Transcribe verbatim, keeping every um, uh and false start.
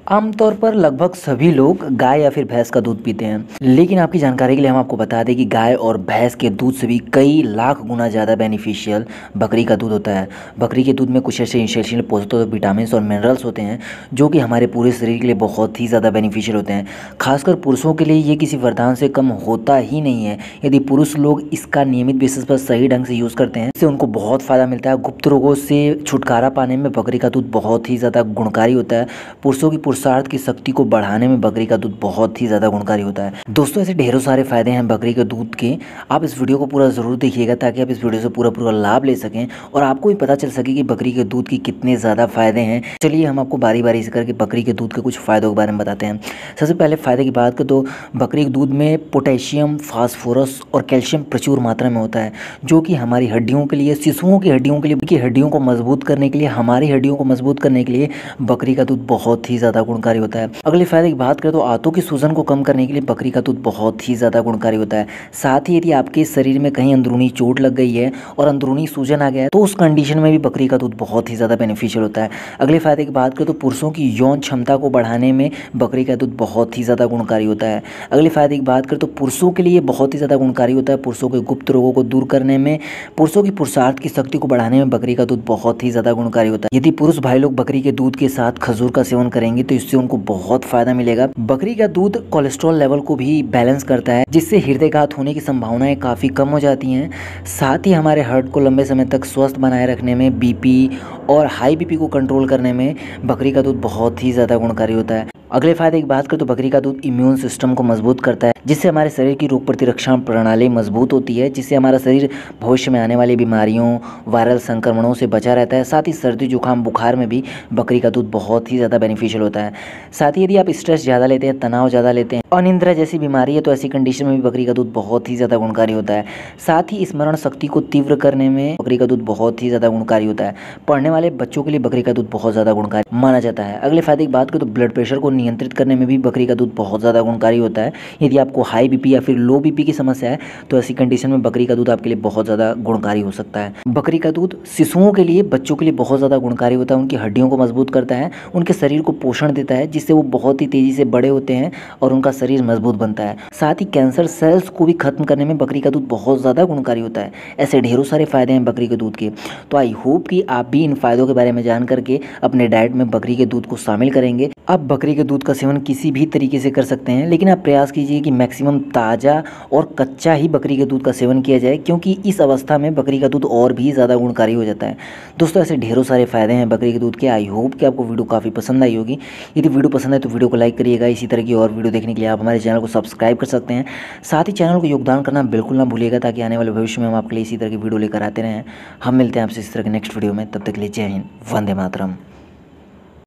आमतौर पर लगभग सभी लोग गाय या फिर भैंस का दूध पीते हैं, लेकिन आपकी जानकारी के लिए हम आपको बता दें कि गाय और भैंस के दूध से भी कई लाख गुना ज़्यादा बेनिफिशियल बकरी का दूध होता है। बकरी के दूध में कुछ ऐसे एसेंशियल पोषक विटामिन और मिनरल्स होते हैं जो कि हमारे पूरे शरीर के लिए बहुत ही ज़्यादा बेनिफिशियल होते हैं। खासकर पुरुषों के लिए ये किसी वरदान से कम होता ही नहीं है। यदि पुरुष लोग इसका नियमित बेसिस पर सही ढंग से यूज़ करते हैं, इससे उनको बहुत फ़ायदा मिलता है। गुप्त रोगों से छुटकारा पाने में बकरी का दूध बहुत ही ज़्यादा गुणकारी होता है। पुरुषों की पुरुषार्थ की शक्ति को बढ़ाने में बकरी का दूध बहुत ही ज़्यादा गुणकारी होता है। दोस्तों, ऐसे ढेरों सारे फायदे हैं बकरी के दूध के। आप इस वीडियो को पूरा ज़रूर देखिएगा ताकि आप इस वीडियो से पूरा पूरा लाभ ले सकें और आपको भी पता चल सके कि बकरी के दूध की कितने ज़्यादा फायदे हैं। चलिए हम आपको बारी बारी से करके बकरी के दूध के कुछ फ़ायदों के बारे में बताते हैं। सबसे पहले फ़ायदे की बात करें तो बकरी के दूध में पोटेशियम, फास्फोरस और कैल्शियम प्रचुर मात्रा में होता है, जो कि हमारी हड्डियों के लिए, शिशुओं की हड्डियों के लिए, की हड्डियों को मजबूत करने के लिए, हमारी हड्डियों को मजबूत करने के लिए बकरी का दूध बहुत ही ज़्यादा गुणकारी होता है। अगले फायदे की बात करें तो आंतों की सूजन को कम करने के लिए बकरी का दूध बहुत ही ज़्यादा गुणकारी होता है। साथ ही यदि आपके शरीर में कहीं अंदरूनी चोट लग गई है और अंदरूनी सूजन आ गया है तो उस कंडीशन में भी बकरी का दूध बहुत ही ज़्यादा बेनिफिशियल होता है। अगले फायदे की बात करें तो पुरुषों की यौन क्षमता को बढ़ाने में बकरी का दूध बहुत ही ज़्यादा गुणकारी होता है। अगले फायदे की बात करें तो पुरुषों के लिए बहुत ही ज़्यादा गुणकारी होता है। पुरुषों के गुप्त रोगों को दूर करने में, पुरुषों की पुरुषार्थ की शक्ति को बढ़ाने में बकरी का दूध बहुत ही ज़्यादा गुणकारी होता है। यदि पुरुष भाई लोग बकरी के दूध के साथ खजूर का सेवन करेंगे तो इससे उनको बहुत फायदा मिलेगा। बकरी का दूध कोलेस्ट्रॉल लेवल को भी बैलेंस करता है, जिससे हृदयघात होने की संभावनाएं काफ़ी कम हो जाती हैं। साथ ही हमारे हार्ट को लंबे समय तक स्वस्थ बनाए रखने में, बीपी और हाई बीपी को कंट्रोल करने में बकरी का दूध बहुत ही ज़्यादा गुणकारी होता है। अगले फायदे की बात करें तो बकरी का दूध इम्यून सिस्टम को मजबूत करता है, जिससे हमारे शरीर की रोग प्रतिरक्षा प्रणाली मजबूत होती है, जिससे हमारा शरीर भविष्य में आने वाली बीमारियों, वायरल संक्रमणों से बचा रहता है। साथ ही सर्दी, जुकाम, बुखार में भी बकरी का दूध बहुत ही ज़्यादा बेनिफिशियल होता है। साथ ही यदि आप स्ट्रेस ज़्यादा लेते हैं, तनाव ज़्यादा लेते हैं, अनिद्रा जैसी बीमारी है तो ऐसी कंडीशन में भी बकरी का दूध बहुत ही ज़्यादा गुणकारी होता है। साथ ही स्मरण शक्ति को तीव्र करने में बकरी का दूध बहुत ही ज़्यादा गुणकारी होता है। पढ़ने वाले बच्चों के लिए बकरी का दूध बहुत ज़्यादा गुणकारी माना जाता है। अगले फायदे की बात करें तो ब्लड प्रेशर को नियंत्रित करने में भी बकरी का दूध बहुत ज़्यादा गुणकारी होता है। यदि आपको हाई बीपी या फिर लो बीपी की समस्या है तो ऐसी कंडीशन में बकरी का दूध आपके लिए बहुत ज़्यादा गुणकारी हो सकता है। बकरी का दूध शिशुओं के लिए, बच्चों के लिए बहुत ज़्यादा गुणकारी होता है। उनकी हड्डियों को मजबूत करता है, उनके शरीर को पोषण देता है, जिससे वो बहुत ही तेज़ी से बड़े होते हैं और उनका शरीर मजबूत बनता है। साथ ही कैंसर सेल्स को भी खत्म करने में बकरी का दूध बहुत ज़्यादा गुणकारी होता है। ऐसे ढेरों सारे फायदे हैं बकरी के दूध के। तो आई होप कि आप भी इन फायदों के बारे में जान करके अपने डाइट में बकरी के दूध को शामिल करेंगे। आप बकरी के दूध का सेवन किसी भी तरीके से कर सकते हैं, लेकिन आप प्रयास कीजिए कि मैक्सिमम ताज़ा और कच्चा ही बकरी के दूध का सेवन किया जाए, क्योंकि इस अवस्था में बकरी का दूध और भी ज़्यादा गुणकारी हो जाता है। दोस्तों, ऐसे ढेरों सारे फायदे हैं बकरी के दूध के। आई होप कि आपको वीडियो काफ़ी पसंद आई होगी। यदि वीडियो पसंद है तो वीडियो को लाइक करिएगा। इसी तरह की और वीडियो देखने के लिए आप हमारे चैनल को सब्सक्राइब कर सकते हैं। साथ ही चैनल को योगदान करना बिल्कुल ना भूलिएगा, ताकि आने वाले भविष्य में हम आपके लिए इसी तरह की वीडियो लेकर आते रहें। हम मिलते हैं आपसे इस तरह के नेक्स्ट वीडियो में। तब तक के लिए जय हिंद, वंदे मातरम।